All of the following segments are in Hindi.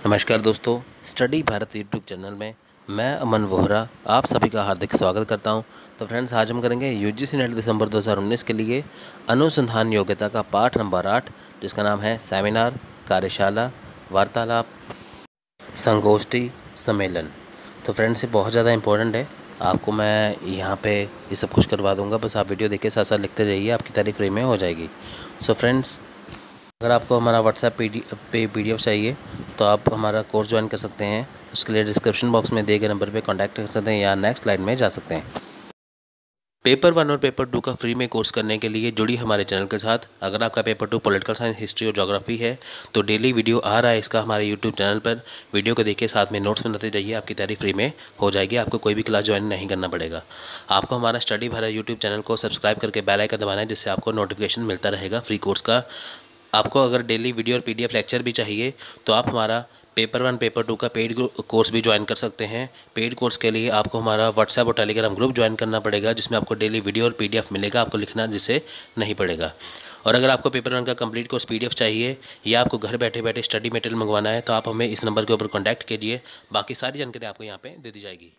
नमस्कार दोस्तों, स्टडी भारत यूट्यूब चैनल में मैं अमन वोहरा आप सभी का हार्दिक स्वागत करता हूं। तो फ्रेंड्स, आज हम करेंगे यूजीसी नेट दिसंबर 2019 के लिए अनुसंधान योग्यता का पाठ नंबर 8, जिसका नाम है सेमिनार, कार्यशाला, वार्तालाप, संगोष्ठी, सम्मेलन। तो फ्रेंड्स, ये बहुत ज़्यादा इंपॉर्टेंट है। आपको मैं यहाँ पे ये सब कुछ करवा दूँगा, बस आप वीडियो देख के साथ साथ लिखते रहिए, आपकी तारीफ फ्री में हो जाएगी। सो फ्रेंड्स, अगर आपको हमारा व्हाट्सएप पीडीएफ चाहिए तो आप हमारा कोर्स ज्वाइन कर सकते हैं। उसके लिए डिस्क्रिप्शन बॉक्स में दिए गए नंबर पे कांटेक्ट कर सकते हैं या नेक्स्ट स्लाइड में जा सकते हैं। पेपर 1 और पेपर 2 का फ्री में कोर्स करने के लिए जुड़ी हमारे चैनल के साथ। अगर आपका पेपर 2 पॉलिटिकल साइंस, हिस्ट्री और ज्योग्राफी है तो डेली वीडियो आ रहा है इसका हमारे यूट्यूब चैनल पर। वीडियो को देखिए, साथ में नोट्स बनाते जाइए, आपकी तैयारी फ्री में हो जाएगी। आपको कोई भी क्लास ज्वाइन नहीं करना पड़ेगा। आपको हमारा स्टडी भारत यूट्यूब चैनल को सब्सक्राइब करके बेल आइकन दबाना है, जिससे आपको नोटिफिकेशन मिलता रहेगा फ्री कोर्स का। आपको अगर डेली वीडियो और पीडीएफ लेक्चर भी चाहिए तो आप हमारा पेपर 1 पेपर 2 का पेड कोर्स भी ज्वाइन कर सकते हैं। पेड कोर्स के लिए आपको हमारा व्हाट्सएप और टेलीग्राम ग्रुप ज्वाइन करना पड़ेगा, जिसमें आपको डेली वीडियो और पीडीएफ मिलेगा, आपको लिखना जिसे नहीं पड़ेगा। और अगर आपको पेपर 1 का कंप्लीट कोर्स पीडीएफ चाहिए या आपको घर बैठे बैठे स्टडी मटेरियल मंगवाना है तो आप हमें इस नंबर के ऊपर कॉन्टैक्ट कीजिए। बाकी सारी जानकारी आपको यहाँ पर दे दी जाएगी।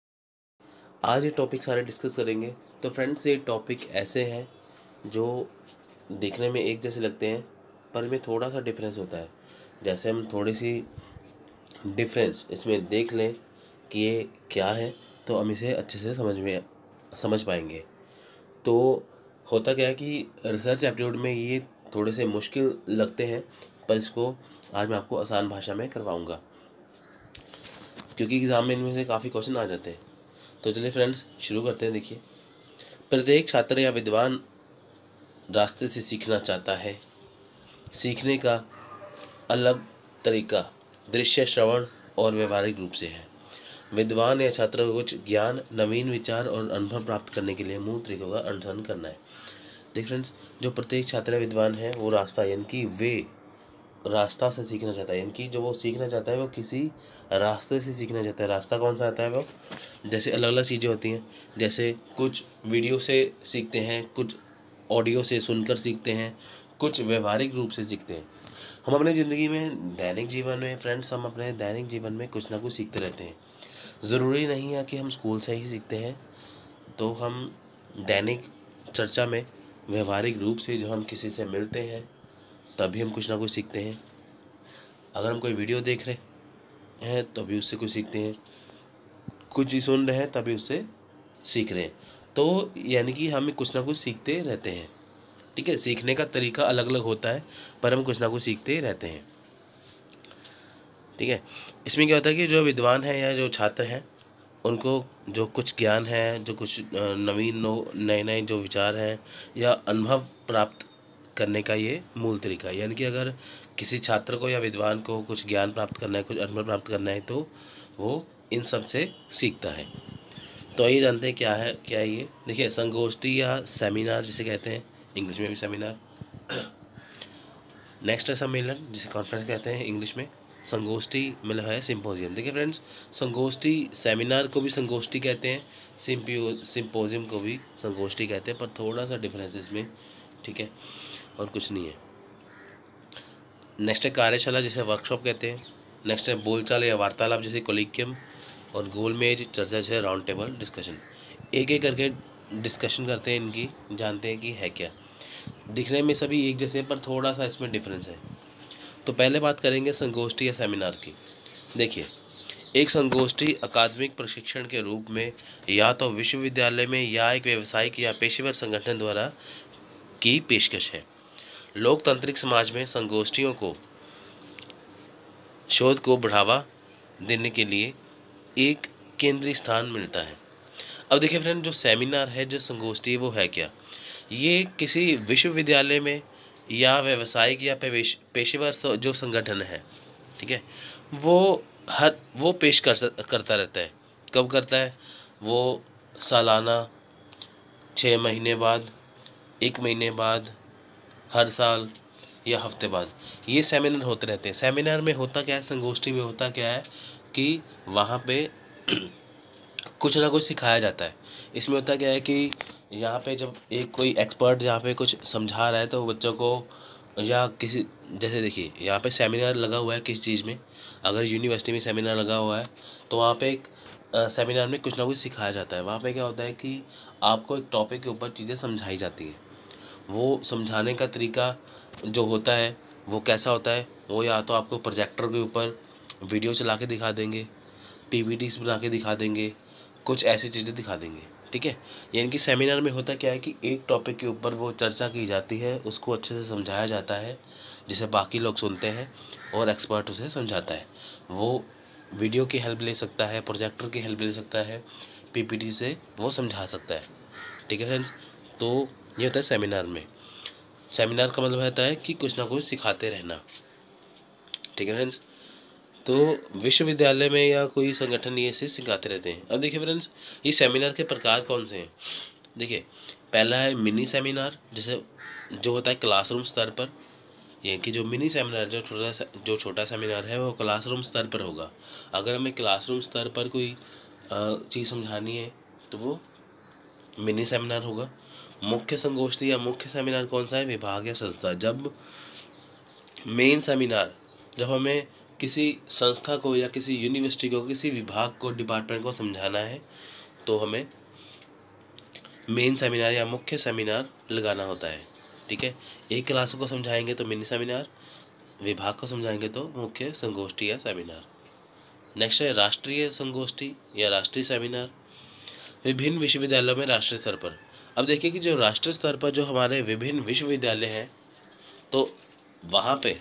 आज ये टॉपिक सारे डिस्कस करेंगे। तो फ्रेंड्स, ये टॉपिक ऐसे हैं जो देखने में एक जैसे लगते हैं पर इनमें थोड़ा सा डिफरेंस होता है। जैसे हम थोड़ी सी डिफरेंस इसमें देख लें कि ये क्या है तो हम इसे अच्छे से समझ पाएंगे। तो होता क्या है कि रिसर्च एप्टीट्यूड में ये थोड़े से मुश्किल लगते हैं, पर इसको आज मैं आपको आसान भाषा में करवाऊंगा, क्योंकि एग्ज़ाम में इनमें से काफ़ी क्वेश्चन आ जाते हैं। तो चलिए फ्रेंड्स, शुरू करते हैं। देखिए, प्रत्येक छात्र या विद्वान रास्ते से सीखना चाहता है। सीखने का अलग तरीका दृश्य, श्रवण और व्यवहारिक रूप से है। विद्वान या छात्र को कुछ ज्ञान, नवीन विचार और अनुभव प्राप्त करने के लिए मूल तरीकों का अनुसरण करना है। देख फ्रेंड्स, जो प्रत्येक छात्र या विद्वान है वो रास्ता, यानी कि वे रास्ता से सीखना चाहता है, यानी कि जो वो सीखना चाहता है वो किसी रास्ते से सीखना चाहता है। रास्ता कौन सा आता है? वो जैसे अलग अलग चीज़ें होती हैं, जैसे कुछ वीडियो से सीखते हैं, कुछ ऑडियो से सुनकर सीखते हैं, कुछ व्यवहारिक रूप से सीखते हैं। हम अपनी ज़िंदगी में दैनिक जीवन में फ्रेंड्स, हम अपने दैनिक जीवन में कुछ ना कुछ सीखते रहते हैं। ज़रूरी नहीं है कि हम स्कूल से ही सीखते हैं। तो हम दैनिक चर्चा में व्यवहारिक रूप से जो हम किसी से मिलते हैं तभी हम कुछ ना कुछ सीखते हैं। अगर हम कोई वीडियो देख रहे हैं तो भी उससे कुछ सीखते हैं, कुछ ही सुन रहे हैं तभी उससे सीख रहे हैं। तो यानी कि हम कुछ ना कुछ सीखते रहते हैं। ठीक है, सीखने का तरीका अलग अलग होता है पर हम कुछ ना कुछ सीखते रहते हैं। ठीक है, इसमें क्या होता है कि जो विद्वान है या जो छात्र हैं उनको जो कुछ ज्ञान है, जो कुछ नवीन नए नए जो विचार हैं या अनुभव प्राप्त करने का ये मूल तरीका है। यानी कि अगर किसी छात्र को या विद्वान को कुछ ज्ञान प्राप्त करना है, कुछ अनुभव प्राप्त करना है तो वो इन सब से सीखता है। तो आइए जानते हैं क्या है ये। देखिए, संगोष्ठी या सेमिनार जिसे कहते हैं, इंग्लिश में भी सेमिनार। नेक्स्ट है सम्मेलन, जिसे कॉन्फ्रेंस कहते हैं इंग्लिश में। संगोष्ठी मतलब है सिंपोजियम। देखिए फ्रेंड्स, संगोष्ठी, सेमिनार को भी संगोष्ठी कहते हैं, सिंपोजियम को भी संगोष्ठी कहते हैं, पर थोड़ा सा डिफरेंस इसमें। ठीक है, और कुछ नहीं है। नेक्स्ट है कार्यशाला, जिसे वर्कशॉप कहते हैं। नेक्स्ट है बोलचाल या वार्तालाप, जैसे कोलिक्यम। और गोल मेज चर्चा, जैसे राउंड टेबल डिस्कशन। एक एक करके डिस्कशन करते हैं इनकी, जानते हैं कि है क्या। दिखने में सभी एक जैसे पर थोड़ा सा इसमें डिफरेंस है। तो पहले बात करेंगे संगोष्ठी या सेमिनार की। देखिए, एक संगोष्ठी अकादमिक प्रशिक्षण के रूप में या तो विश्वविद्यालय में या एक व्यावसायिक या पेशेवर संगठन द्वारा की पेशकश है। लोकतांत्रिक समाज में संगोष्ठियों को शोध को बढ़ावा देने के लिए एक केंद्रीय स्थान मिलता है। अब देखिए फ्रेंड, जो सेमिनार है, जो संगोष्ठी है, वो है क्या? ये किसी विश्वविद्यालय में या व्यावसायिक या पेशेवर जो संगठन है, ठीक है, वो पेश करता रहता है। कब करता है? वो सालाना, 6 महीने बाद, 1 महीने बाद, हर साल या हफ्ते बाद ये सेमिनार होते रहते हैं। सेमिनार में होता क्या है, संगोष्ठी में होता क्या है कि वहाँ पे कुछ ना कुछ सिखाया जाता है। इसमें होता क्या है कि यहाँ पे जब एक कोई एक्सपर्ट जहाँ पे कुछ समझा रहा है तो बच्चों को या किसी, जैसे देखिए यहाँ पे सेमिनार लगा हुआ है किसी चीज़ में, अगर यूनिवर्सिटी में सेमिनार लगा हुआ है तो वहाँ पे एक सेमिनार में कुछ ना कुछ सिखाया जाता है। वहाँ पे क्या होता है कि आपको एक टॉपिक के ऊपर चीज़ें समझाई जाती हैं। वो समझाने का तरीका जो होता है वो कैसा होता है, वो या तो आपको प्रोजेक्टर के ऊपर वीडियो चला के दिखा देंगे, पीपीटीज बना के दिखा देंगे, कुछ ऐसी चीज़ें दिखा देंगे। ठीक है, यानी कि सेमिनार में होता क्या है कि एक टॉपिक के ऊपर वो चर्चा की जाती है, उसको अच्छे से समझाया जाता है, जिसे बाकी लोग सुनते हैं और एक्सपर्ट उसे समझाता है। वो वीडियो की हेल्प ले सकता है, प्रोजेक्टर की हेल्प ले सकता है, पीपीटी से वो समझा सकता है। ठीक है फ्रेंड्स, तो ये होता है सेमिनार में। सेमिनार का मतलब होता है कि कुछ ना कुछ सिखाते रहना। ठीक है फ्रेंड्स, तो विश्वविद्यालय में या कोई संगठन ये से सिखाते रहते हैं। अब देखिए फ्रेंड्स, ये सेमिनार के प्रकार कौन से हैं। देखिए, पहला है मिनी सेमिनार, जैसे जो होता है क्लासरूम स्तर पर। यानी कि जो मिनी सेमिनार, जो छोटा सेमिनार है वो क्लासरूम स्तर पर होगा। अगर हमें क्लासरूम स्तर पर कोई चीज़ समझानी है तो वो मिनी सेमिनार होगा। मुख्य संगोष्ठी या मुख्य सेमिनार कौन सा है, विभाग या संस्था। जब मेन सेमिनार, जब हमें किसी संस्था को या किसी यूनिवर्सिटी को, किसी विभाग को, डिपार्टमेंट को समझाना है तो हमें मेन सेमिनार या मुख्य सेमिनार लगाना होता है। ठीक है, एक क्लास को समझाएंगे तो मिनी सेमिनार, विभाग को समझाएंगे तो मुख्य संगोष्ठी या सेमिनार। नेक्स्ट है राष्ट्रीय संगोष्ठी या राष्ट्रीय सेमिनार, विभिन्न विश्वविद्यालयों में राष्ट्रीय स्तर पर। अब देखिए कि जो राष्ट्रीय स्तर पर जो हमारे विभिन्न विश्वविद्यालय हैं तो वहाँ पे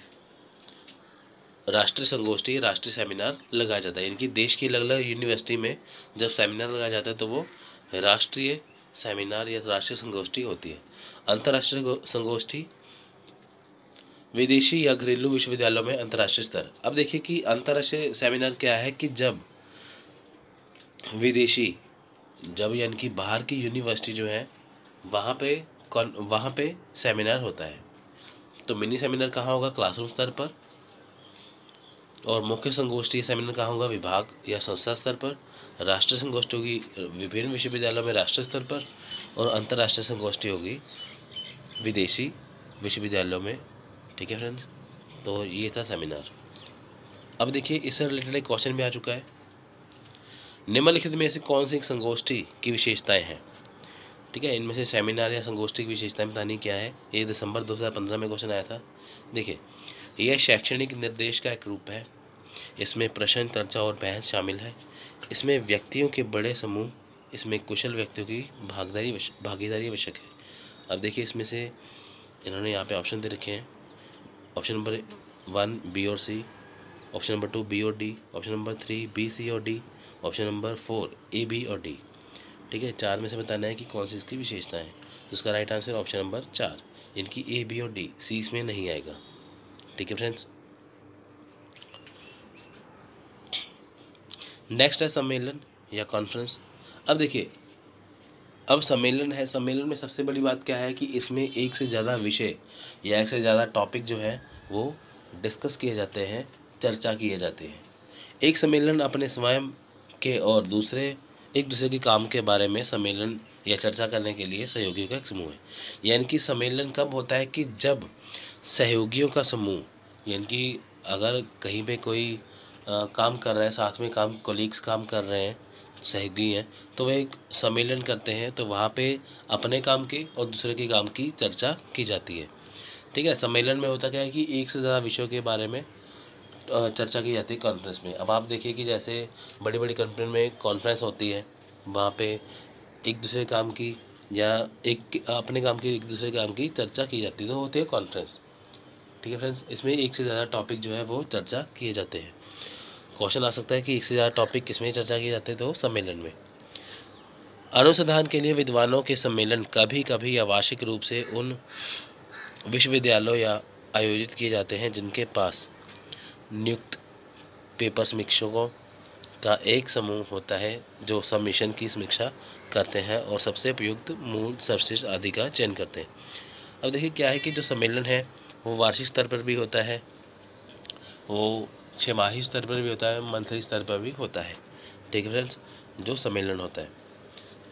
राष्ट्रीय संगोष्ठी, राष्ट्रीय सेमिनार लगाया जाता है। इनकी देश की अलग अलग यूनिवर्सिटी में जब सेमिनार लगाया जाता है तो वो राष्ट्रीय सेमिनार या राष्ट्रीय संगोष्ठी होती है। अंतर्राष्ट्रीय संगोष्ठी, विदेशी या घरेलू विश्वविद्यालयों में अंतर्राष्ट्रीय स्तर। अब देखिए कि अंतर्राष्ट्रीय सेमिनार क्या है कि जब विदेशी, जब यानी कि बाहर की यूनिवर्सिटी जो है वहाँ पे सेमिनार होता है। तो मिनी सेमिनार कहाँ होगा, क्लासरूम स्तर पर। और मुख्य संगोष्ठी सेमिनार कहाँ होगा, विभाग या संस्था स्तर पर। राष्ट्रीय संगोष्ठी होगी विभिन्न विश्वविद्यालयों में राष्ट्रीय स्तर पर। और अंतर्राष्ट्रीय संगोष्ठी होगी विदेशी विश्वविद्यालयों में। ठीक है फ्रेंड्स, तो ये था सेमिनार। अब देखिए इससे रिलेटेड एक क्वेश्चन भी आ चुका है, निम्नलिखित में से कौन सी एक संगोष्ठी की विशेषताएं हैं। ठीक है, इनमें से सेमिनार या संगोष्ठी की विशेषताएं बतानी क्या है। ये दिसंबर 2015 में क्वेश्चन आया था। देखिए, यह शैक्षणिक निर्देश का एक रूप है। इसमें प्रश्न, चर्चा और बहस शामिल है। इसमें व्यक्तियों के बड़े समूह, इसमें कुशल व्यक्तियों की भागीदारी आवश्यक है। अब देखिए इसमें से इन्होंने यहाँ पे ऑप्शन दे रखे हैं। ऑप्शन नंबर 1 बी और सी, ऑप्शन नंबर 2 बी और D, option number 3 B C और D, option number 4 A B और डी। ठीक है, 4 में से बताना है कि कौन सी इसकी विशेषता है। तो इसका राइट आंसर ऑप्शन नंबर 4, इनकी ए बी और डी, सी इसमें नहीं आएगा। ठीक है फ्रेंड्स, नेक्स्ट है सम्मेलन या कॉन्फ्रेंस। अब देखिए, अब सम्मेलन है, सम्मेलन में सबसे बड़ी बात क्या है कि इसमें एक से ज़्यादा विषय या एक से ज़्यादा टॉपिक जो है वो डिस्कस किए जाते हैं, चर्चा किए जाते हैं। एक सम्मेलन अपने स्वयं के और एक दूसरे के काम के बारे में सम्मेलन या चर्चा करने के लिए सहयोगियों का एक समूह है। यानी कि सम्मेलन कब होता है कि जब सहयोगियों का समूह, यानी कि अगर कहीं पे कोई काम कर रहा है, साथ में कोलीग्स काम कर रहे हैं, सहयोगी हैं, तो वह एक सम्मेलन करते हैं, तो वहाँ पे अपने काम की और दूसरे के काम की चर्चा की जाती है। ठीक है, सम्मेलन में होता क्या है कि एक से ज़्यादा विषयों के बारे में चर्चा की जाती है कॉन्फ्रेंस में। अब आप देखिए कि जैसे बड़ी बड़ी कंपनी में कॉन्फ्रेंस होती है, वहाँ पे एक दूसरे काम की या अपने काम की एक दूसरे काम की चर्चा की जाती है, तो होती है कॉन्फ्रेंस। ठीक है फ्रेंड्स, इसमें एक से ज़्यादा टॉपिक जो है वो चर्चा किए जाते हैं। क्वेश्चन आ सकता है कि एक से ज़्यादा टॉपिक किसमें चर्चा किए जाते हैं, तो सम्मेलन में। अनुसंधान के लिए विद्वानों के सम्मेलन कभी कभी अवार्षिक रूप से उन विश्वविद्यालयों या आयोजित किए जाते हैं जिनके पास नियुक्त पेपर समीक्षकों का एक समूह होता है जो सबमिशन की समीक्षा करते हैं और सबसे उपयुक्त मूल सर्वश्रेष्ठ आदि का चयन करते हैं। अब देखिए क्या है कि जो सम्मेलन है वो वार्षिक स्तर पर भी होता है, वो छमाही स्तर पर भी होता है, मंथली स्तर पर भी होता है। ठीक है फ्रेंड्स, जो सम्मेलन होता है।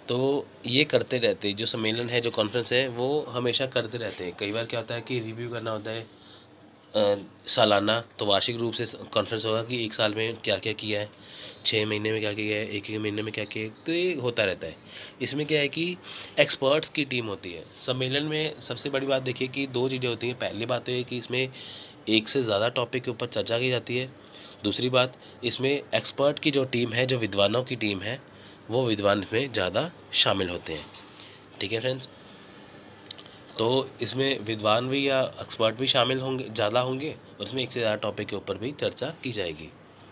तो ये करते रहते हैं, जो सम्मेलन है, जो कॉन्फ्रेंस है, वो हमेशा करते रहते हैं। कई बार क्या होता है कि रिव्यू करना होता है सालाना, तो वार्षिक रूप से कॉन्फ्रेंस होगा कि एक साल में क्या क्या किया है, 6 महीने में क्या किया है, एक महीने में क्या किया है, तो ये होता रहता है। इसमें क्या है कि एक्सपर्ट्स की टीम होती है। सम्मेलन में सबसे बड़ी बात देखिए कि दो चीज़ें होती हैं। पहली बात तो ये कि इसमें एक से ज़्यादा टॉपिक के ऊपर चर्चा की जाती है। दूसरी बात, इसमें एक्सपर्ट की जो टीम है, जो विद्वानों की टीम है, वो विद्वान में ज़्यादा शामिल होते हैं। ठीक है फ्रेंड्स, तो इसमें विद्वान भी या एक्सपर्ट भी शामिल होंगे, ज़्यादा होंगे, और इसमें एक से ज़्यादा टॉपिक के ऊपर भी चर्चा की जाएगी।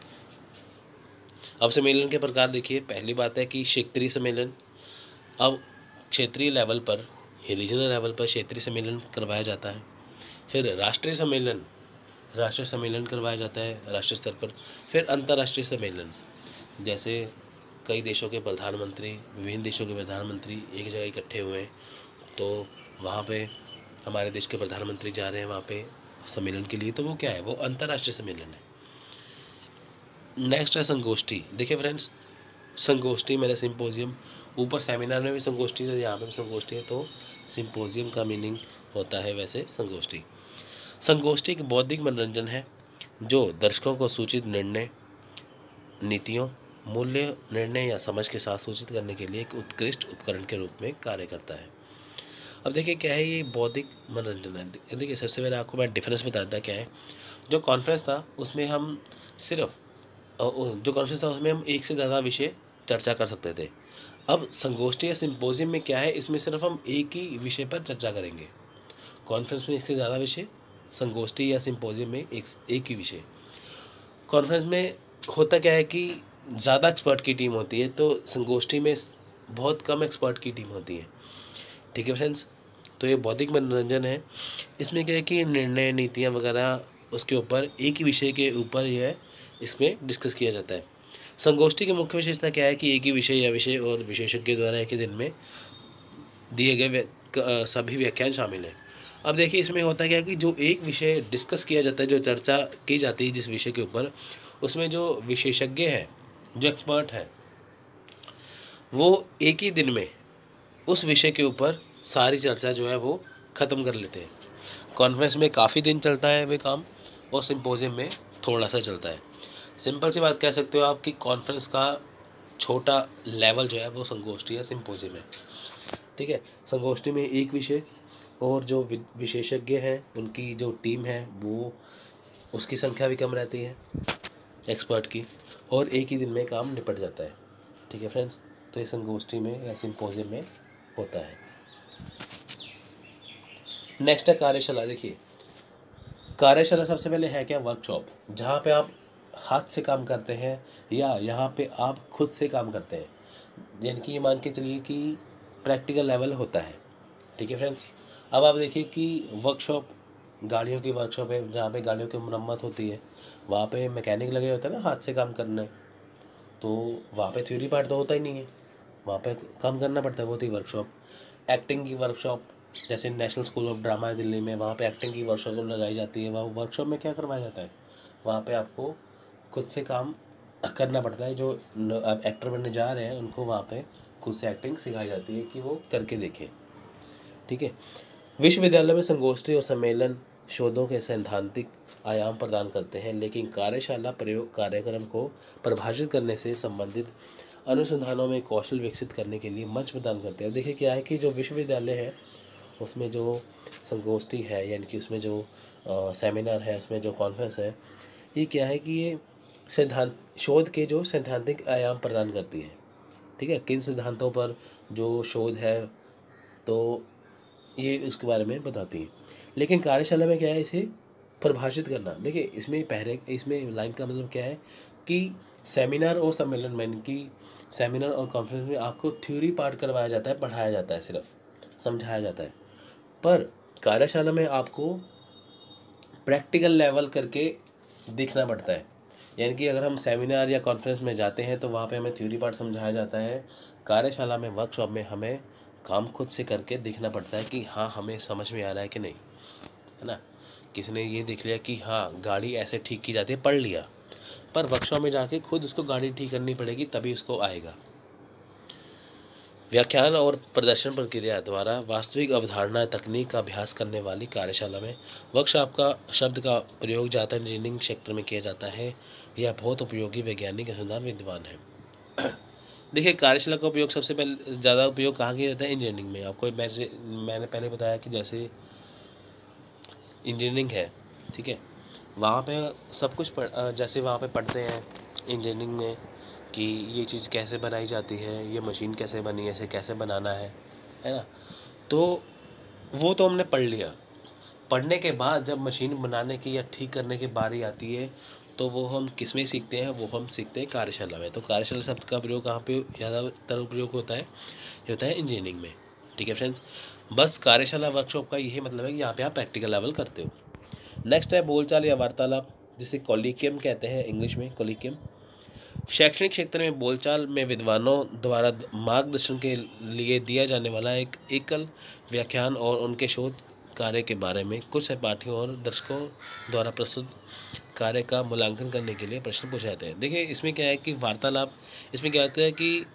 अब सम्मेलन के प्रकार देखिए। पहली बात है कि क्षेत्रीय सम्मेलन। अब क्षेत्रीय लेवल पर, रीजनल लेवल पर क्षेत्रीय सम्मेलन करवाया जाता है। फिर राष्ट्रीय सम्मेलन, राष्ट्रीय सम्मेलन करवाया जाता है राष्ट्रीय स्तर पर। फिर अंतर्राष्ट्रीय सम्मेलन, जैसे कई देशों के प्रधानमंत्री, विभिन्न देशों के प्रधानमंत्री एक जगह इकट्ठे हुए हैं, तो वहाँ पे हमारे देश के प्रधानमंत्री जा रहे हैं वहाँ पे सम्मेलन के लिए, तो वो क्या है, वो अंतर्राष्ट्रीय सम्मेलन है। नेक्स्ट है संगोष्ठी। देखिए फ्रेंड्स, संगोष्ठी मैंने सिंपोजियम, ऊपर सेमिनार में भी संगोष्ठी है, यहाँ पे भी संगोष्ठी है, तो सिंपोजियम का मीनिंग होता है वैसे संगोष्ठी। संगोष्ठी एक बौद्धिक मनोरंजन है जो दर्शकों को सूचित निर्णय, नीतियों, मूल्य, निर्णय या समझ के साथ सूचित करने के लिए एक उत्कृष्ट उपकरण के रूप में कार्य करता है। अब देखिए क्या है ये बौद्धिक मनोरंजन है। देखिए सबसे पहले आपको मैं डिफरेंस बताता क्या है। जो कॉन्फ्रेंस था उसमें हम सिर्फ जो कॉन्फ्रेंस था उसमें हम एक से ज़्यादा विषय चर्चा कर सकते थे। अब संगोष्ठी या सिंपोजियम में क्या है, इसमें सिर्फ हम एक ही विषय पर चर्चा करेंगे। कॉन्फ्रेंस में एक से ज़्यादा विषय, संगोष्ठी या सिंपोजियम में एक ही विषय। कॉन्फ्रेंस में होता क्या है कि ज़्यादा एक्सपर्ट की टीम होती है, तो संगोष्ठी में बहुत कम एक्सपर्ट की टीम होती है। ठीक है फ्रेंड्स, तो ये बौद्धिक मनोरंजन है। इसमें क्या है कि निर्णय, नीतियाँ वगैरह उसके ऊपर, एक ही विषय के ऊपर यह इसमें डिस्कस किया जाता है। संगोष्ठी की मुख्य विशेषता क्या है कि एक ही विषय या विषय और विशेषज्ञ द्वारा एक ही दिन में दिए गए सभी व्याख्यान शामिल हैं। अब देखिए इसमें होता क्या है कि जो एक विषय डिस्कस किया जाता है, जो चर्चा की जाती है जिस विषय के ऊपर, उसमें जो विशेषज्ञ हैं, जो एक्सपर्ट हैं, वो एक ही दिन में उस विषय के ऊपर सारी चर्चा जो है वो ख़त्म कर लेते हैं। कॉन्फ्रेंस में काफ़ी दिन चलता है वे काम, और सिंपोजियम में थोड़ा सा चलता है। सिंपल सी बात कह सकते हो आप कि कॉन्फ्रेंस का छोटा लेवल जो है वो संगोष्ठी या सिंपोजियम है। ठीक है, संगोष्ठी में एक विषय और जो विशेषज्ञ हैं उनकी जो टीम है वो, उसकी संख्या भी कम रहती है एक्सपर्ट की, और एक ही दिन में काम निपट जाता है। ठीक है फ्रेंड्स, तो ये संगोष्ठी में या सिंपोजियम में होता है। नेक्स्ट है कार्यशाला। देखिए कार्यशाला सबसे पहले है क्या, वर्कशॉप, जहाँ पे आप हाथ से काम करते हैं या यहाँ पे आप खुद से काम करते हैं, यानी कि ये मान के चलिए कि प्रैक्टिकल लेवल होता है। ठीक है फ्रेंड्स, अब आप देखिए कि वर्कशॉप, गाड़ियों की वर्कशॉप है जहाँ पे गाड़ियों की मरम्मत होती है, वहाँ पे मैकेनिक लगे होते हैं ना हाथ से काम करने, तो वहाँ पे थ्योरी पार्ट तो होता ही नहीं है, वहाँ पे काम करना पड़ता है, वो थी वर्कशॉप। एक्टिंग की वर्कशॉप, जैसे नेशनल स्कूल ऑफ ड्रामा है दिल्ली में, वहाँ पे एक्टिंग की वर्कशॉप लगाई जाती है। वहाँ वर्कशॉप में क्या करवाया जाता है, वहाँ पे आपको खुद से काम करना पड़ता है। जो आप एक्टर बनने जा रहे हैं उनको वहाँ पे खुद से एक्टिंग सिखाई जाती है कि वो करके देखें। ठीक है, विश्वविद्यालय में संगोष्ठी और सम्मेलन शोधों के सैद्धांतिक आयाम प्रदान करते हैं, लेकिन कार्यशाला प्रयोग कार्यक्रम को परिभाषित करने से संबंधित अनुसंधानों में कौशल विकसित करने के लिए मंच प्रदान करते हैं। अब देखिए क्या है कि जो विश्वविद्यालय है उसमें जो संगोष्ठी है, यानी कि उसमें जो सेमिनार है, उसमें जो कॉन्फ्रेंस है, ये क्या है कि ये सिद्धांत शोध के जो सैद्धांतिक आयाम प्रदान करती है। ठीक है, किन सिद्धांतों पर जो शोध है, तो ये उसके बारे में बताती है। लेकिन कार्यशाला में क्या है, इसे परिभाषित करना। देखिए इसमें लाइन का मतलब क्या है कि सेमिनार और सम्मेलन में, कि सेमिनार और कॉन्फ्रेंस में आपको थ्योरी पार्ट करवाया जाता है, पढ़ाया जाता है, सिर्फ समझाया जाता है। पर कार्यशाला में आपको प्रैक्टिकल लेवल करके देखना पड़ता है। यानी कि अगर हम सेमिनार या कॉन्फ्रेंस में जाते हैं तो वहाँ पे हमें थ्योरी पार्ट समझाया जाता है। कार्यशाला में, वर्कशॉप में हमें काम खुद से करके देखना पड़ता है कि हाँ हमें समझ में आ रहा है कि नहीं, है ना। किसी ने ये देख लिया कि हाँ गाड़ी ऐसे ठीक की जाती है, पढ़ लिया, पर वर्कशॉप में जाके खुद उसको गाड़ी ठीक करनी पड़ेगी तभी उसको आएगा। व्याख्यान और प्रदर्शन प्रक्रिया द्वारा वास्तविक अवधारणा तकनीक का अभ्यास करने वाली कार्यशाला में वर्कशॉप का शब्द का प्रयोग ज़्यादातर इंजीनियरिंग क्षेत्र में किया जाता है। यह बहुत उपयोगी वैज्ञानिक अनुसंधान विद्वान है। देखिए, कार्यशाला का उपयोग सबसे पहले ज़्यादा उपयोग कहाँ किया जाता है? इंजीनियरिंग में। आपको मैंने पहले बताया कि जैसे इंजीनियरिंग है, ठीक है, वहाँ पे सब कुछ जैसे वहाँ पे पढ़ते हैं इंजीनियरिंग में कि ये चीज़ कैसे बनाई जाती है, ये मशीन कैसे बनी है, इसे कैसे बनाना है ना। तो वो तो हमने पढ़ लिया। पढ़ने के बाद जब मशीन बनाने की या ठीक करने की बारी आती है तो वो हम किस में सीखते हैं? वो हम सीखते हैं कार्यशाला में। तो कार्यशाला शब्द का प्रयोग कहाँ पे ज़्यादातर उपयोग होता है? ये होता है इंजीनियरिंग में। ठीक है फ्रेंड्स, बस कार्यशाला वर्कशॉप का यही मतलब है कि यहाँ पे आप प्रैक्टिकल लेवल करते हो। नेक्स्ट है बोलचाल या वार्तालाप, जिसे कॉलिक्यम कहते हैं इंग्लिश में, कॉलिक्यम। शैक्षणिक क्षेत्र में बोलचाल में विद्वानों द्वारा मार्गदर्शन के लिए दिया जाने वाला एक एकल व्याख्यान और उनके शोध कार्य के बारे में कुछ सहपाठियों और दर्शकों द्वारा प्रस्तुत कार्य का मूल्यांकन करने के लिए प्रश्न पूछे जाते हैं। देखिए, इसमें क्या है कि वार्तालाप, इसमें क्या होता है कि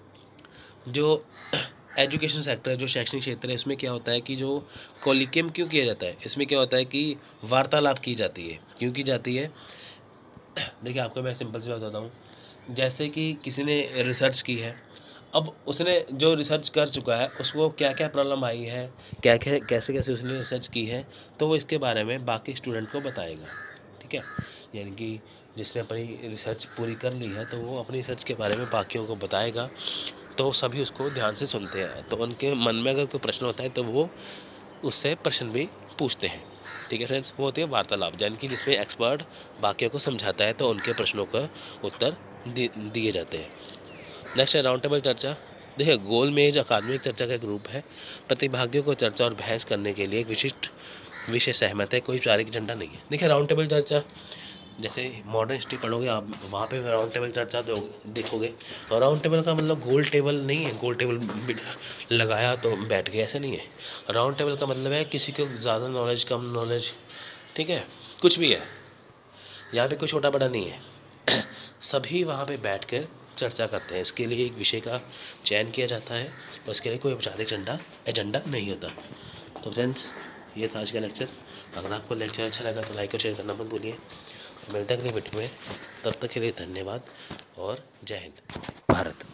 जो एजुकेशन सेक्टर है, जो शैक्षणिक क्षेत्र है, इसमें क्या होता है कि जो कॉलिक्यम क्यों किया जाता है, इसमें क्या होता है कि वार्तालाप की जाती है। क्यों की जाती है? देखिए, आपको मैं सिंपल सी बात बताता हूँ। जैसे कि किसी ने रिसर्च की है, अब उसने जो रिसर्च कर चुका है उसको क्या क्या प्रॉब्लम आई है, क्या क्या कैसे कैसे उसने रिसर्च की है, तो वो इसके बारे में बाकी स्टूडेंट को बताएगा। ठीक है, यानी कि जिसने अपनी रिसर्च पूरी कर ली है तो वो अपनी रिसर्च के बारे में बाकियों को बताएगा, तो सभी उसको ध्यान से सुनते हैं। तो उनके मन में अगर कोई प्रश्न होता है तो वो उससे प्रश्न भी पूछते हैं। ठीक है फ्रेंड्स, वो होती है वार्तालाप, यानी कि जिसमें एक्सपर्ट बाकियों को समझाता है तो उनके प्रश्नों का उत्तर दिए जाते हैं। नेक्स्ट है राउंड टेबल चर्चा। देखिए, गोल मेज अकादमिक चर्चा का एक ग्रुप है। प्रतिभागियों को चर्चा और बहस करने के लिए एक विशिष्ट विषय सहमत है, कोई औपचारिक एजेंडा नहीं है। देखिए, राउंड टेबल चर्चा, जैसे मॉडर्न हिस्ट्री पढ़ोगे आप, वहाँ पे राउंड टेबल चर्चा देखोगे। और राउंड टेबल का मतलब गोल टेबल नहीं है, गोल टेबल लगाया तो बैठ गए, ऐसे नहीं है। राउंड टेबल का मतलब है किसी को ज़्यादा नॉलेज, कम नॉलेज, ठीक है, कुछ भी है, यहाँ पे कोई छोटा बड़ा नहीं है। सभी वहाँ पे बैठकर चर्चा करते हैं। इसके लिए एक विषय का चयन किया जाता है और इसके लिए कोई औपचारिक एजेंडा नहीं होता। तो फ्रेंड्स, ये था आज का लेक्चर। अगर आपको लेक्चर अच्छा लगा तो लाइक और शेयर करना मत भूलिए। मिलते हैं अगले वीडियो में, तब तक के लिए धन्यवाद और जय हिंद। भारत।